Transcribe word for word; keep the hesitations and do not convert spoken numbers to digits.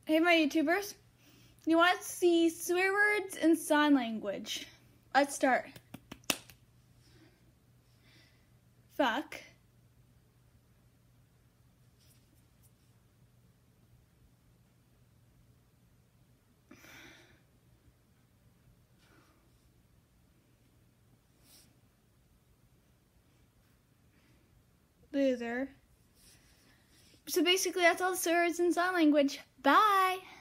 Hey, my YouTubers. You want to see swear words in sign language? Let's start. Fuck. Loser. So basically that's all the swear words in sign language. Bye!